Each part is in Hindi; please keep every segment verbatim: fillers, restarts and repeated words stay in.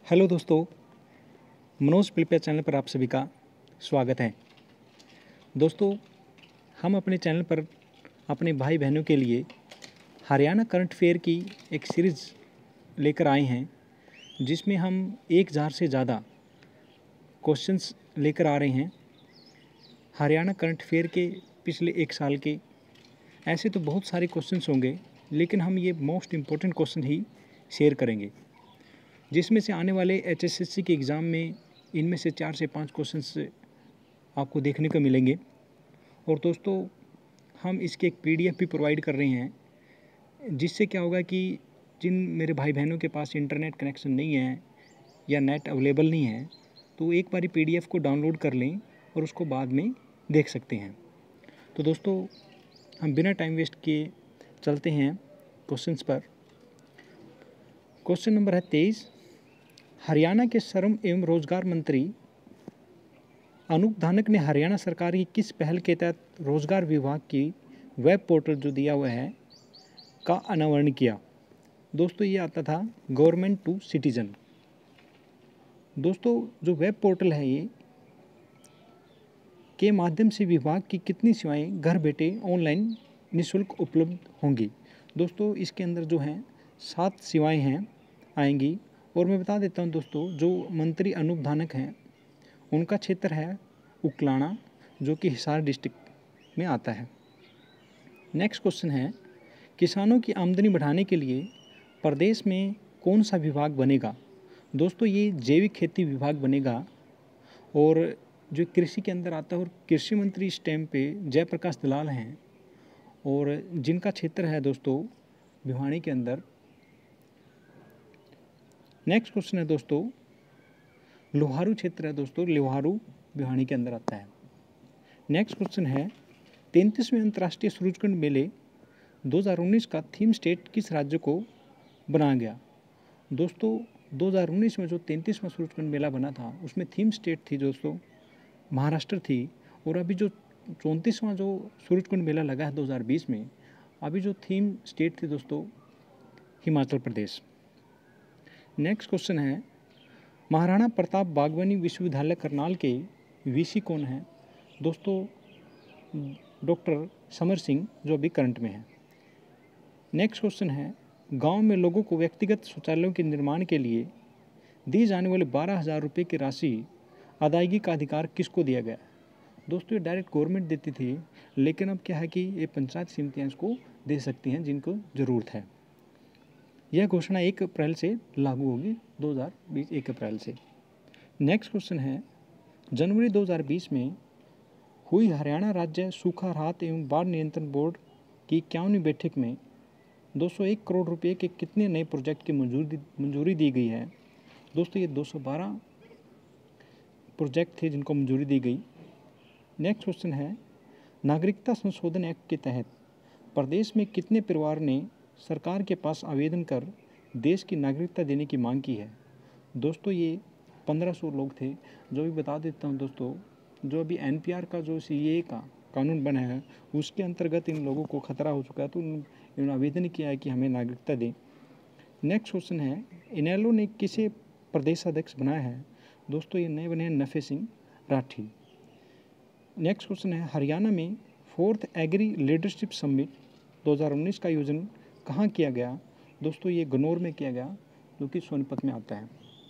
हेलो दोस्तों, मनोज पिलपिया चैनल पर आप सभी का स्वागत है। दोस्तों, हम अपने चैनल पर अपने भाई बहनों के लिए हरियाणा करंट अफेयर की एक सीरीज़ लेकर आए हैं, जिसमें हम एक हज़ार से ज़्यादा क्वेश्चंस लेकर आ रहे हैं हरियाणा करंट अफेयर के पिछले एक साल के। ऐसे तो बहुत सारे क्वेश्चंस होंगे, लेकिन हम ये मोस्ट इम्पोर्टेंट क्वेश्चन ही शेयर करेंगे, जिसमें से आने वाले एच एस एस सी के एग्ज़ाम में इनमें से चार से पाँच क्वेश्चंस आपको देखने को मिलेंगे। और दोस्तों, हम इसके एक पीडीएफ भी प्रोवाइड कर रहे हैं, जिससे क्या होगा कि जिन मेरे भाई बहनों के पास इंटरनेट कनेक्शन नहीं है या नेट अवेलेबल नहीं है, तो एक बारी पीडीएफ को डाउनलोड कर लें और उसको बाद में देख सकते हैं। तो दोस्तों, हम बिना टाइम वेस्ट किए चलते हैं क्वेश्चंस पर। क्वेश्चन नंबर है तेईस। हरियाणा के श्रम एवं रोजगार मंत्री अनूप धानक ने हरियाणा सरकार की किस पहल के तहत रोजगार विभाग की वेब पोर्टल जो दिया हुआ है का अनावरण किया? दोस्तों, ये आता था गवर्नमेंट टू सिटीजन। दोस्तों, जो वेब पोर्टल है ये के माध्यम से विभाग की कितनी सेवाएं घर बैठे ऑनलाइन निःशुल्क उपलब्ध होंगी? दोस्तों, इसके अंदर जो हैं सात सेवाएं हैं आएंगी। और मैं बता देता हूं दोस्तों, जो मंत्री अनूप धानक हैं उनका क्षेत्र है उकलाना, जो कि हिसार डिस्ट्रिक्ट में आता है। नेक्स्ट क्वेश्चन है, किसानों की आमदनी बढ़ाने के लिए प्रदेश में कौन सा विभाग बनेगा? दोस्तों, ये जैविक खेती विभाग बनेगा। और जो कृषि के अंदर आता है, और कृषि मंत्री इस टाइम पे जयप्रकाश दलाल हैं, और जिनका क्षेत्र है दोस्तों भिवानी के अंदर। नेक्स्ट क्वेश्चन है दोस्तों, लोहारू क्षेत्र है दोस्तों, लोहारू भिवानी के अंदर आता है। नेक्स्ट क्वेश्चन है, तैंतीसवें अंतर्राष्ट्रीय सूरजकुंड मेले दो हज़ार उन्नीस का थीम स्टेट किस राज्य को बनाया गया? दोस्तों, दो हज़ार उन्नीस में जो तैंतीसवां सूरजकुंड मेला बना था, उसमें थीम स्टेट थी दोस्तों महाराष्ट्र थी। और अभी जो चौंतीसवां जो सूरजकुंड मेला लगा है दो हज़ार बीस में, अभी जो थीम स्टेट थी दोस्तों हिमाचल प्रदेश। नेक्स्ट क्वेश्चन है, महाराणा प्रताप बागवानी विश्वविद्यालय करनाल के वीसी कौन है? दोस्तों, डॉक्टर समर सिंह, जो अभी करंट में है। नेक्स्ट क्वेश्चन है, गांव में लोगों को व्यक्तिगत शौचालयों के निर्माण के लिए दी जाने वाले बारह हज़ार रुपये की राशि अदायगी का अधिकार किसको दिया गया? दोस्तों, ये डायरेक्ट गवर्नमेंट देती थी, लेकिन अब क्या है कि ये पंचायत समितियाँ इसको दे सकती हैं जिनको ज़रूरत है। यह घोषणा एक अप्रैल से लागू होगी, दो हज़ार बीस एक अप्रैल से। नेक्स्ट क्वेश्चन है, जनवरी दो हज़ार बीस में हुई हरियाणा राज्य सूखा राहत एवं बाढ़ नियंत्रण बोर्ड की इक्यावनवीं बैठक में दो सौ एक करोड़ रुपए के कितने नए प्रोजेक्ट की मंजूरी मंजूरी दी गई है? दोस्तों, ये दो सौ बारह प्रोजेक्ट थे जिनको मंजूरी दी गई। नेक्स्ट क्वेश्चन है, नागरिकता संशोधन एक्ट के तहत प्रदेश में कितने परिवार ने सरकार के पास आवेदन कर देश की नागरिकता देने की मांग की है? दोस्तों, ये पंद्रह सौ लोग थे। जो भी बता देता हूँ दोस्तों, जो अभी एनपीआर का जो सीए का कानून बना है, उसके अंतर्गत इन लोगों को खतरा हो चुका है, तो इन्होंने आवेदन किया है कि हमें नागरिकता दें। नेक्स्ट क्वेश्चन है, इनेलो ने किसे प्रदेशाध्यक्ष बनाया है? दोस्तों, ये नए बने हैं नफे सिंह राठी। नेक्स्ट क्वेश्चन है, हरियाणा में फोर्थ एग्री लीडरशिप समिट दो हज़ार उन्नीस का आयोजन कहाँ किया गया? दोस्तों, ये गन्नौर में किया गया, जो कि सोनीपत में आता है।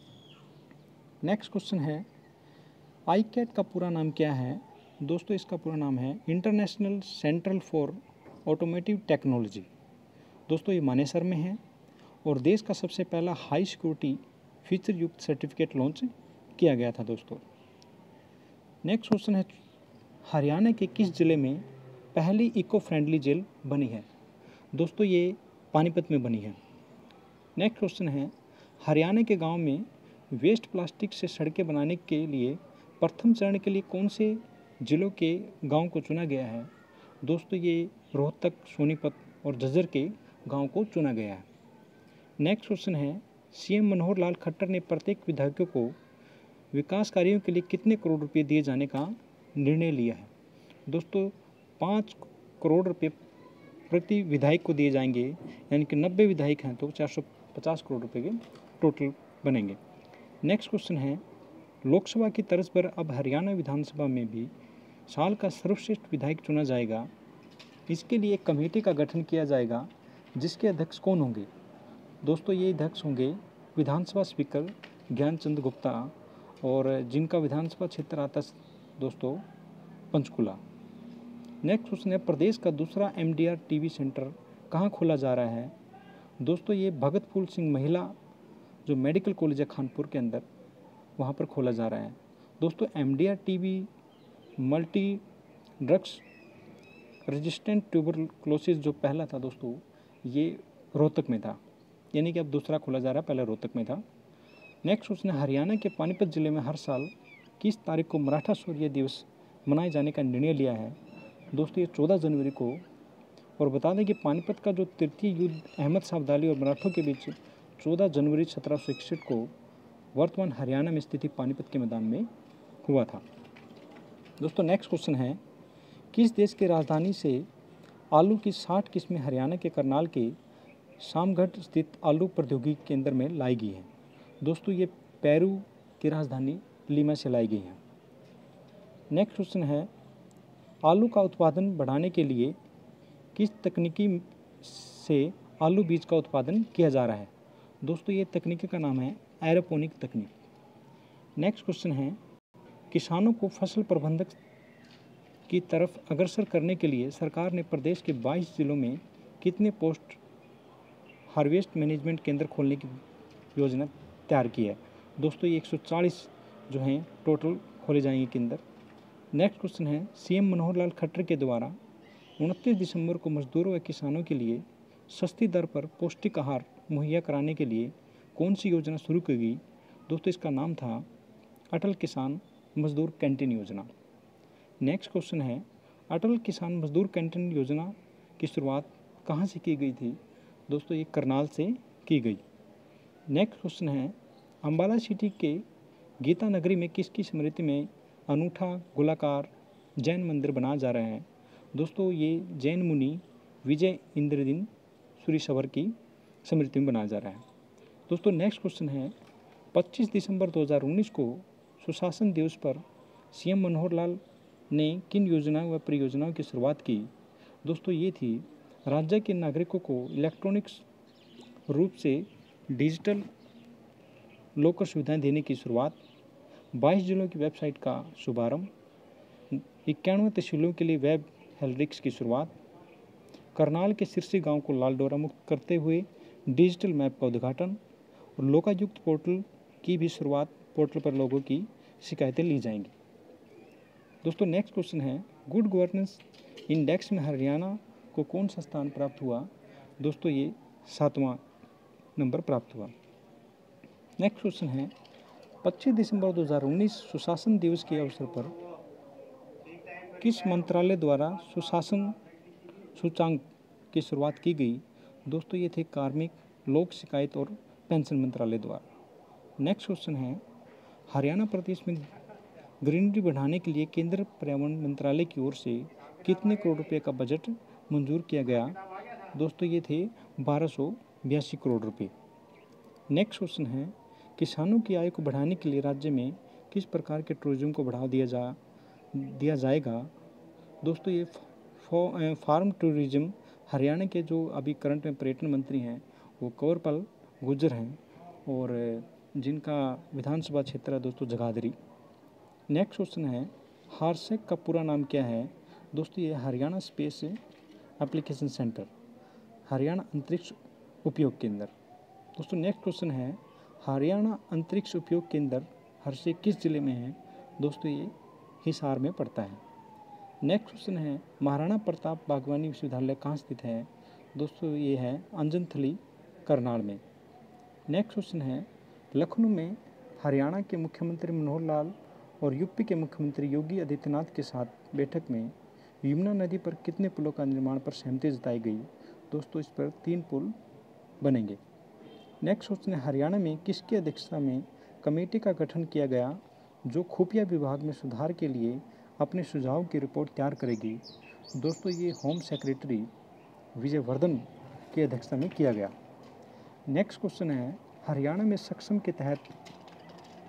नेक्स्ट क्वेश्चन है, आई कैट का पूरा नाम क्या है? दोस्तों, इसका पूरा नाम है international central for automotive technology. दोस्तों, ये मानेसर में है, और देश का सबसे पहला हाई सिक्योरिटी फीचर युक्त सर्टिफिकेट लॉन्च किया गया था दोस्तों। नेक्स्ट क्वेश्चन है, हरियाणा के किस जिले में पहली इको फ्रेंडली जेल बनी है? दोस्तों, ये पानीपत में बनी है। नेक्स्ट क्वेश्चन है, हरियाणा के गांव में वेस्ट प्लास्टिक से सड़कें बनाने के लिए प्रथम चरण के लिए कौन से जिलों के गांव को चुना गया है? दोस्तों, ये रोहतक, सोनीपत और झज्जर के गांव को चुना गया है। नेक्स्ट क्वेश्चन है, सीएम मनोहर लाल खट्टर ने प्रत्येक विधायकों को विकास कार्यों के लिए कितने करोड़ रुपए दिए जाने का निर्णय लिया है? दोस्तों, पाँच करोड़ रुपए प्रति विधायक को दिए जाएंगे, यानी कि नब्बे विधायक हैं तो चार सौ पचास करोड़ रुपए के टोटल बनेंगे। नेक्स्ट क्वेश्चन है, लोकसभा की तर्ज पर अब हरियाणा विधानसभा में भी साल का सर्वश्रेष्ठ विधायक चुना जाएगा। इसके लिए एक कमेटी का गठन किया जाएगा जिसके अध्यक्ष कौन होंगे? दोस्तों ये अध्यक्ष होंगे विधानसभा स्पीकर ज्ञानचंद गुप्ता, और जिनका विधानसभा क्षेत्र आता है दोस्तों पंचकुला। नेक्स्ट क्वेश्चन है, प्रदेश का दूसरा एमडीआर टीबी सेंटर कहाँ खोला जा रहा है? दोस्तों ये भगत फूल सिंह महिला जो मेडिकल कॉलेज है खानपुर के अंदर, वहाँ पर खोला जा रहा है। दोस्तों MDR TB multi drugs resistant tuberculosis जो पहला था दोस्तों, ये रोहतक में था, यानी कि अब दूसरा खोला जा रहा है, पहले रोहतक में था। नेक्स्ट क्वेश्चन है, हरियाणा के पानीपत जिले में हर साल किस तारीख को मराठा शौर्य दिवस मनाए जाने का निर्णय लिया है? दोस्तों ये चौदह जनवरी को। और बता दें कि पानीपत का जो तृतीय युद्ध अहमद शाह अब्दाली और मराठों के बीच चौदह जनवरी सत्रह सौ इकसठ को वर्तमान हरियाणा में स्थित पानीपत के मैदान में हुआ था। दोस्तों नेक्स्ट क्वेश्चन है, किस देश की राजधानी से आलू की साठ किस्में हरियाणा के करनाल के शामगढ़ स्थित आलू प्रौद्योगिकी केंद्र में लाई गई हैं? दोस्तों ये पेरू की राजधानी लीमा से लाई गई हैं। नेक्स्ट क्वेश्चन है, आलू का उत्पादन बढ़ाने के लिए किस तकनीकी से आलू बीज का उत्पादन किया जा रहा है? दोस्तों ये तकनीकी का नाम है एरोपोनिक तकनीक। नेक्स्ट क्वेश्चन है, किसानों को फसल प्रबंधक की तरफ अग्रसर करने के लिए सरकार ने प्रदेश के बाईस जिलों में कितने पोस्ट हार्वेस्ट मैनेजमेंट केंद्र खोलने की योजना तैयार की है? दोस्तों ये एक सौ चालीस जो हैं टोटल खोले जाएंगे केंद्र। नेक्स्ट क्वेश्चन है, सीएम मनोहर लाल खट्टर के द्वारा उनतीस दिसंबर को मजदूरों व किसानों के लिए सस्ती दर पर पौष्टिक आहार मुहैया कराने के लिए कौन सी योजना शुरू की गई? दोस्तों इसका नाम था अटल किसान मजदूर कैंटीन योजना। नेक्स्ट क्वेश्चन है, अटल किसान मजदूर कैंटीन योजना की शुरुआत कहाँ से की गई थी? दोस्तों ये करनाल से की गई। नेक्स्ट क्वेश्चन है, अम्बाला सिटी के गीता नगरी में किसकी स्मृति में अनूठा गोलाकार जैन मंदिर बनाया जा रहा है? दोस्तों ये जैन मुनि विजय इंद्रदिन सूरीश्वर की स्मृति में बनाया जा रहा है। दोस्तों नेक्स्ट क्वेश्चन है, पच्चीस दिसंबर दो हज़ार उन्नीस को सुशासन दिवस पर सीएम मनोहर लाल ने किन योजनाओं व परियोजनाओं की शुरुआत की? दोस्तों ये थी राज्य के नागरिकों को इलेक्ट्रॉनिक्स रूप से डिजिटल लॉकर सुविधाएं देने की शुरुआत, बाईस जिलों की वेबसाइट का शुभारंभ, इक्यानवे तहसीलों के लिए वेब हेल्रिक्स की शुरुआत, करनाल के सिरसी गांव को लाल डोरा मुक्त करते हुए डिजिटल मैप का उद्घाटन और लोकायुक्त पोर्टल की भी शुरुआत। पोर्टल पर लोगों की शिकायतें ली जाएंगी। दोस्तों नेक्स्ट क्वेश्चन है, गुड गवर्नेंस इंडेक्स में हरियाणा को कौन सा स्थान प्राप्त हुआ? दोस्तों ये सातवां नंबर प्राप्त हुआ। नेक्स्ट क्वेश्चन है, पच्चीस दिसंबर दो हज़ार उन्नीस सुशासन दिवस के अवसर पर किस मंत्रालय द्वारा सुशासन सूचांक की शुरुआत की गई? दोस्तों ये थे कार्मिक लोक शिकायत और पेंशन मंत्रालय द्वारा। नेक्स्ट क्वेश्चन है, हरियाणा प्रदेश में ग्रीनरी बढ़ाने के लिए केंद्र पर्यावरण मंत्रालय की ओर से कितने करोड़ रुपए का बजट मंजूर किया गया? दोस्तों ये थे बारह सौ बयासी करोड़ रुपए। नेक्स्ट क्वेश्चन है, किसानों की आय को बढ़ाने के लिए राज्य में किस प्रकार के टूरिज्म को बढ़ावा दिया जा दिया जाएगा? दोस्तों ये फार्म टूरिज्म हरियाणा के जो अभी करंट में पर्यटन मंत्री हैं वो कंवरपाल गुर्जर हैं, और जिनका विधानसभा क्षेत्र है दोस्तों जगाधरी। नेक्स्ट क्वेश्चन है, हारसेक का पूरा नाम क्या है? दोस्तों ये Haryana space application centre, Haryana अंतरिक्ष उपयोग केंद्र। दोस्तों नेक्स्ट क्वेश्चन है, हरियाणा अंतरिक्ष उपयोग केंद्र हरसेक किस जिले में है? दोस्तों ये हिसार में पड़ता है। नेक्स्ट क्वेश्चन है, महाराणा प्रताप बागवानी विश्वविद्यालय कहाँ स्थित है? दोस्तों ये है अंजनथली करनाल में। नेक्स्ट क्वेश्चन है, लखनऊ में हरियाणा के मुख्यमंत्री मनोहर लाल और यूपी के मुख्यमंत्री योगी आदित्यनाथ के साथ बैठक में यमुना नदी पर कितने पुलों का निर्माण पर सहमति जताई गई? दोस्तों इस पर तीन पुल बनेंगे। नेक्स्ट क्वेश्चन है, हरियाणा में किसकी अध्यक्षता में कमेटी का गठन किया गया जो खुफिया विभाग में सुधार के लिए अपने सुझाव की रिपोर्ट तैयार करेगी? दोस्तों ये होम सेक्रेटरी विजय वर्धन की अध्यक्षता में किया गया। नेक्स्ट क्वेश्चन है, हरियाणा में सक्षम के तहत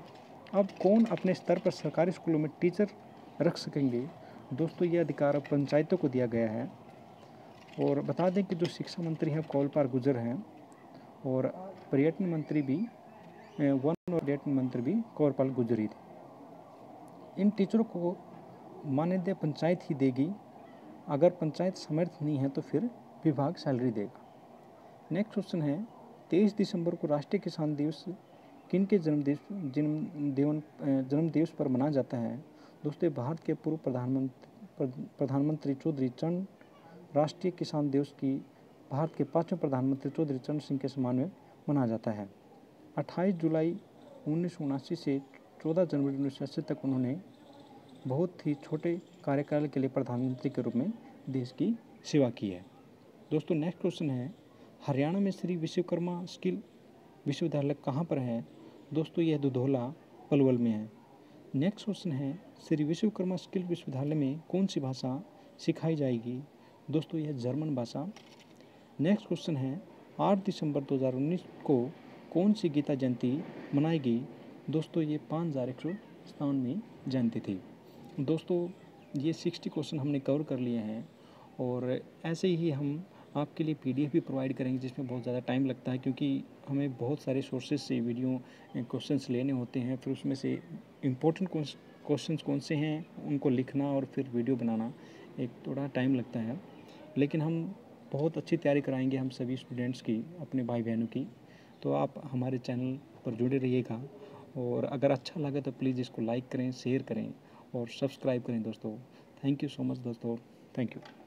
अब कौन अपने स्तर पर सरकारी स्कूलों में टीचर रख सकेंगे? दोस्तों ये अधिकार अब पंचायतों को दिया गया है। और बता दें कि जो शिक्षा मंत्री हैं कौलपाल गुर्जर हैं और पर्यटन मंत्री भी वन और पर्यटन मंत्री भी कौलपाल गुर्जर ही थे। इन टीचरों को मान्यता पंचायत ही देगी। अगर पंचायत समर्थ नहीं है तो फिर विभाग सैलरी देगा। नेक्स्ट क्वेश्चन है, तेईस दिसंबर को राष्ट्रीय किसान दिवस किन के जन्म दिवस जन्म दिवन जन्म दिवस पर मनाया जाता है? दोस्तों भारत के पूर्व प्रधानमंत्री प्रधानमंत्री चौधरी चरण राष्ट्रीय किसान दिवस की भारत के पांचवें प्रधानमंत्री चौधरी चरण सिंह के सम्मान में मनाया जाता है। अट्ठाईस जुलाई उन्नीस सौ उनासी से चौदह जनवरी उन्नीस सौ अस्सी तक उन्होंने बहुत ही छोटे कार्यकाल के लिए प्रधानमंत्री के रूप में देश की सेवा की है। दोस्तों नेक्स्ट क्वेश्चन है, हरियाणा में श्री विश्वकर्मा स्किल विश्वविद्यालय कहाँ पर है? दोस्तों यह दुधौला पलवल में है। नेक्स्ट क्वेश्चन है, श्री विश्वकर्मा स्किल विश्वविद्यालय में कौन सी भाषा सिखाई जाएगी? दोस्तों यह जर्मन भाषा। नेक्स्ट क्वेश्चन है, आठ दिसंबर दो हज़ार उन्नीस को कौन सी गीता जयंती मनाएगी? दोस्तों ये पाँच हज़ार एक सौ सतानवीं जयंती थी। दोस्तों ये साठ क्वेश्चन हमने कवर कर लिए हैं और ऐसे ही हम आपके लिए पीडीएफ भी प्रोवाइड करेंगे जिसमें बहुत ज़्यादा टाइम लगता है क्योंकि हमें बहुत सारे सोर्सेज से वीडियो क्वेश्चंस लेने होते हैं। फिर उसमें से इम्पोर्टेंट क्वेश्चंस कौन से हैं उनको लिखना और फिर वीडियो बनाना एक थोड़ा टाइम लगता है, लेकिन हम बहुत अच्छी तैयारी कराएंगे हम सभी स्टूडेंट्स की, अपने भाई बहनों की। तो आप हमारे चैनल पर जुड़े रहिएगा और अगर अच्छा लगे तो प्लीज़ इसको लाइक करें, शेयर करें और सब्सक्राइब करें दोस्तों। थैंक यू सो मच दोस्तों, थैंक यू।